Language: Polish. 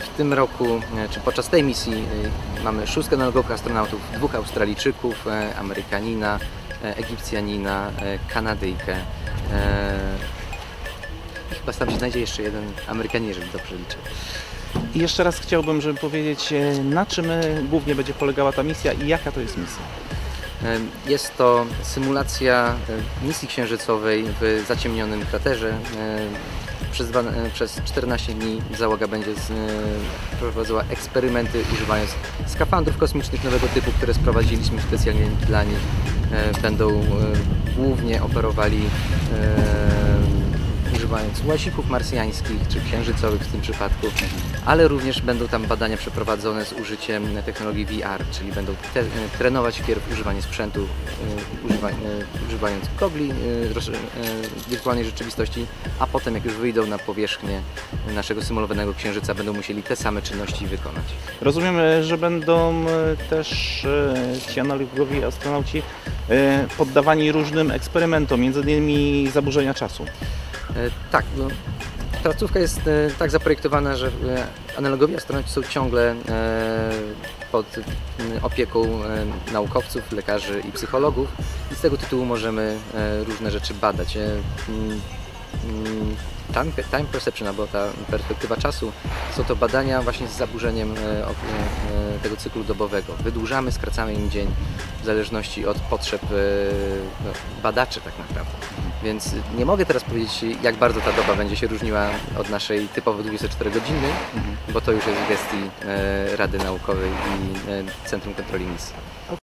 W tym roku, czy podczas tej misji mamy 6 nałogowych astronautów, 2 Australijczyków, Amerykanina, Egipcjanina, Kanadyjkę. Chyba tam się znajdzie jeszcze jeden Amerykanin, jeżeli dobrze liczę. I jeszcze raz chciałbym, żeby powiedzieć, na czym głównie będzie polegała ta misja i jaka to jest misja? Jest to symulacja misji księżycowej w zaciemnionym kraterze. Przez 14 dni załoga będzie prowadzała eksperymenty, używając skafandrów kosmicznych nowego typu, które sprowadziliśmy specjalnie dla nich. Będą głównie operowali używając łazików marsjańskich czy księżycowych w tym przypadku, ale również będą tam badania przeprowadzone z użyciem technologii VR, czyli będą trenować wpierw używanie sprzętu, używając gogli wirtualnej rzeczywistości, a potem jak już wyjdą na powierzchnię naszego symulowanego księżyca, będą musieli te same czynności wykonać. Rozumiem, że będą też ci analogowi astronauci poddawani różnym eksperymentom, między innymi zaburzenia czasu. Tak, no, placówka jest tak zaprojektowana, że analogowi astronauci są ciągle pod opieką naukowców, lekarzy i psychologów i z tego tytułu możemy różne rzeczy badać. Time perception, albo ta perspektywa czasu, są to badania właśnie z zaburzeniem tego cyklu dobowego. Wydłużamy, skracamy im dzień w zależności od potrzeb badaczy tak naprawdę. Więc nie mogę teraz powiedzieć, jak bardzo ta doba będzie się różniła od naszej typowo 24-godzinnej, bo to już jest w gestii Rady Naukowej i Centrum Kontroli Misji.